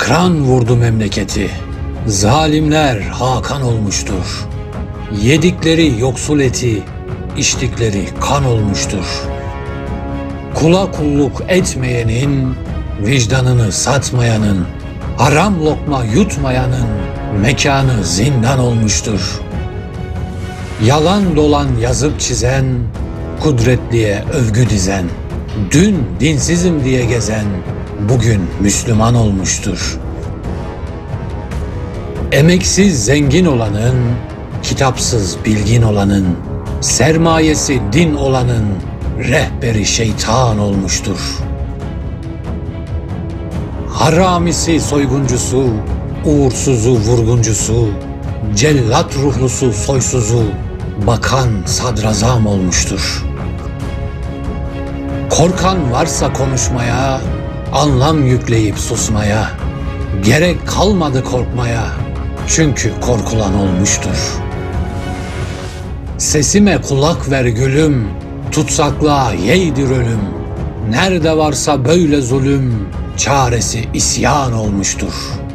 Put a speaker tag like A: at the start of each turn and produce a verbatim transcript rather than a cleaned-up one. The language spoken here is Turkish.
A: Akran vurdu memleketi, zalimler hakan olmuştur. Yedikleri yoksul eti, içtikleri kan olmuştur. Kula kulluk etmeyenin, vicdanını satmayanın, haram lokma yutmayanın mekanı zindan olmuştur. Yalan dolan yazıp çizen, kudretliye övgü dizen, dün dinsizim diye gezen, bugün Müslüman olmuştur. Emeksiz zengin olanın, kitapsız bilgin olanın, sermayesi din olanın, rehberi şeytan olmuştur. Haramisi soyguncusu, uğursuzu vurguncusu, cellat ruhlusu soysuzu, bakan sadrazam olmuştur. Korkan varsa konuşmaya, anlam yükleyip susmaya, gerek kalmadı korkmaya, çünkü korkulan olmuştur. Sesime kulak ver gülüm, tutsaklığa yeğdir ölüm, nerede varsa böyle zulüm, çaresi isyan olmuştur.